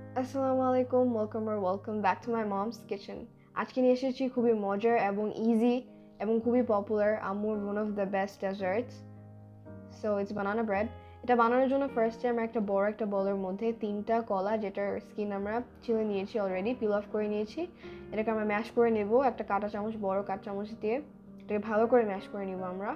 আসসালামু আলাইকুম, welcome back to my mom's kitchen. আজকে নিয়ে এসেছি খুবই মজার এবং ইজি এবং খুবই পপুলার আম্মুর one of the best desserts. So it's banana bread. এটা বানানোর জন্য ফার্স্টে আমরা একটা বড় একটা বলের মধ্যে 3টা কলা, যেটার স্কিন আমরা ছিলে নিয়েছি অলরেডি, পিল অফ করে নিয়েছি, এটাকে আমরা ম্যাশ করে নেব একটা কাঁটা চামচ, বড় কাঁটা চামচ দিয়ে এটাকে ভালো করে ম্যাশ করে নেব আমরা।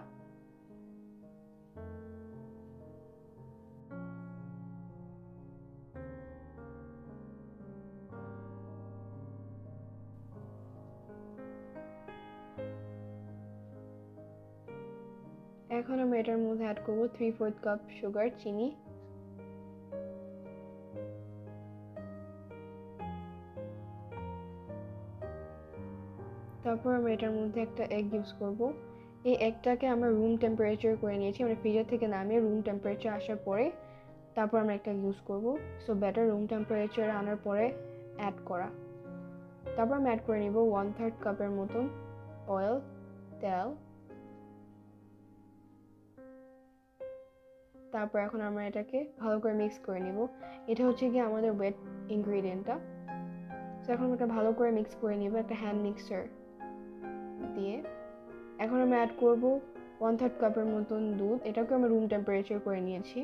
এখন আমরা এটার মধ্যে অ্যাড করবো 3/4 কাপ সুগার, চিনি। তারপর আমরা এটার মধ্যে একটা এগ ইউজ করব। এই এগটাকে আমরা রুম টেম্পারেচার করে নিয়েছি, আমরা ফ্রিজার থেকে নামিয়ে রুম টেম্পারেচার আসার পরে তারপর আমরা একটা ইউজ করব। সো ব্যাটার রুম টেম্পারেচার আনার পরে অ্যাড করা। তারপর আমি অ্যাড করে নিব 1/3 কাপের মতন অয়েল, তেল। তারপর এখন আমরা এটাকে ভালো করে মিক্স করে নিব। এটা হচ্ছে কি আমাদের ওয়েট ইনগ্রিডিয়েন্টটা। সো এখন এটা ভালো করে মিক্স করে নিব একটা হ্যান্ড মিক্সার দিয়ে। এখন আমরা অ্যাড করব 1/3 কাপের মতন দুধ, এটাকে আমরা রুম টেম্পারেচার করে নিয়েছি।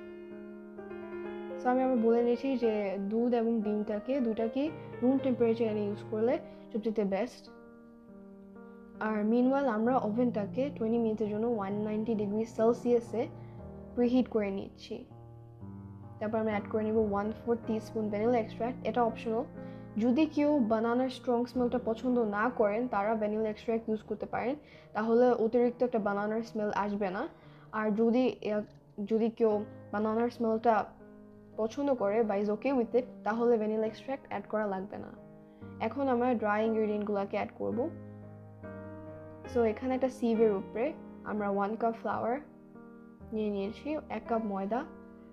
সো আমি বলে নিয়েছি যে দুধ এবং ডিমটাকে দুটাকে রুম টেম্পারেচারে ইউজ করলে সবচেয়ে বেস্ট। আর মিনওয়াইল আমরা ওভেনটাকে 20 মিনিটের জন্য 190 ডিগ্রি সেলসিয়াসে প্রিহিট করে নিচ্ছি। তারপর আমরা অ্যাড করে নিব 1/4 টিস্পুন ভ্যানিলা এক্সট্রাক্ট। এটা অপশনাল, যদি কেউ বানানার স্ট্রং স্মেলটা পছন্দ না করেন তারা ভ্যানিলা এক্সট্রাক্ট ইউজ করতে পারেন, তাহলে অতিরিক্ত একটা বানানার স্মেল আসবে না। আর যদি কেউ বানানার স্মেলটা পছন্দ করে বা ইজ ওকে উইথ ইট, তাহলে ভ্যানিলা এক্সট্রাক্ট অ্যাড করা লাগবে না। এখন আমরা ড্রাই ইনগ্রিডিয়েন্টগুলোকে অ্যাড করব। সো এখানে একটা সিভের উপরে আমরা 1 কাপ ফ্লাওয়ার নিয়ে নিয়েছি, 1 কাপ ময়দা,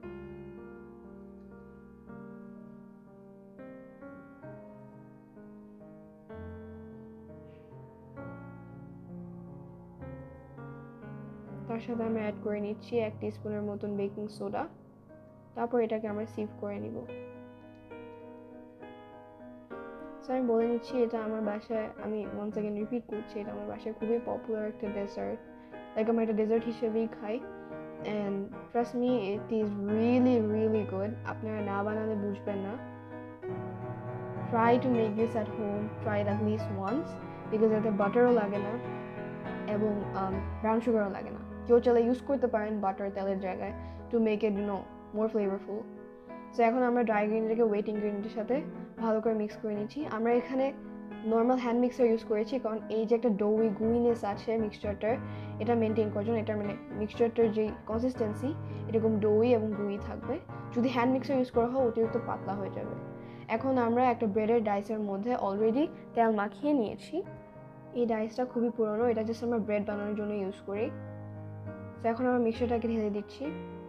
তার সাথে আমরা অ্যাড করে নিচ্ছি 1 টিস্পুনের মতন বেকিং সোডা। তারপর এটাকে আমরা সিভ করে নিব। সো আমি বলে নিচ্ছি, এটা আমার বাসায়, আমি ওয়ান্স অ্যাগেন রিপিট করছি, এটা আমার বাসায় খুবই পপুলার একটা ডেজার্ট। লাইক আমরা এটা ডেজার্ট হিসেবেই খাই। And trust me, it is really good. আপনারা না বানালে বুঝবেন না। Try to make this at home, try it at least once, because এতে বাটারও লাগে না এবং ব্রাউন সুগারও লাগে না। কেউ চাইলে ইউজ করতে পারেন বাটার তেলের জায়গায় to make it more flavourful. So এখন আমরা ড্রাই ইনগ্রিডিয়েন্টকে ওয়েট ইনগ্রিডিয়েন্টের সাথে ভালো করে মিক্স করে নিচ্ছি। আমরা এখানে নর্মাল হ্যান্ড মিক্সার ইউজ করেছি, কারণ এই যে একটা ডোই গুইনেস আছে মিক্সচারটার, এটা মেনটেন করার জন্য। এটা মানে মিক্সচারটার যে কনসিস্টেন্সি এরকম ডোই এবং গুই থাকবে। যদি হ্যান্ড মিক্সার ইউজ করা হয় অতিরিক্ত পাতলা হয়ে যাবে। এখন আমরা একটা ব্রেডের ডাইসের মধ্যে অলরেডি তেল মাখিয়ে নিয়েছি। এই ডাইসটা খুবই পুরনো, এটা জাস্ট আমরা ব্রেড বানানোর জন্য ইউজ করি। তো এখন আমরা মিক্সচারটাকে ঢেলে দিচ্ছি।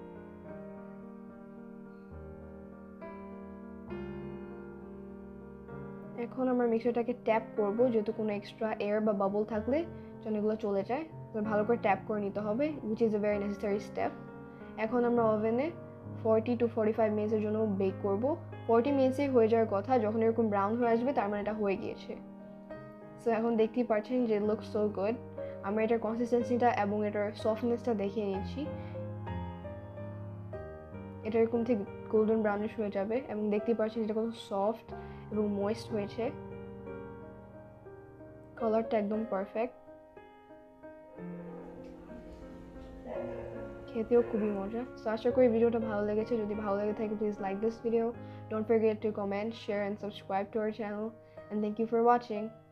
এখন আমরা মিক্সচারটাকে ট্যাপ করব, যেহেতু কোনো এক্সট্রা এয়ার বা বাবল থাকলে যেন এগুলো চলে যায়। তো ভালো করে ট্যাপ করে নিতে হবে, which is a very necessary step. এখন আমরা ওভেনে 40 to 45 মিনিটের জন্য বেক করব। 40 মিনিটসেই হয়ে যাওয়ার কথা, যখন এরকম ব্রাউন হয়ে আসবে তার মানে এটা হয়ে গিয়েছে। সো এখন দেখতেই পাচ্ছেন যে লুক সো গুড। আমরা এটার কনসিস্টেন্সিটা এবং এটার সফটনেসটা দেখিয়ে নিচ্ছি। এটা এরকম থেকে গোল্ডেন ব্রাউনিশ হয়ে যাবে এবং দেখতেই পাচ্ছেন এটা কত সফট এবং ময়েস্ট হয়েছে। কালারটা একদম পারফেক্ট, খেতেও খুবই মজা। সো আশা করি ভিডিওটা ভালো লেগেছে। যদি ভালো লেগে থাকে please like this video, don't forget to comment, share and subscribe to our channel, and thank you for watching.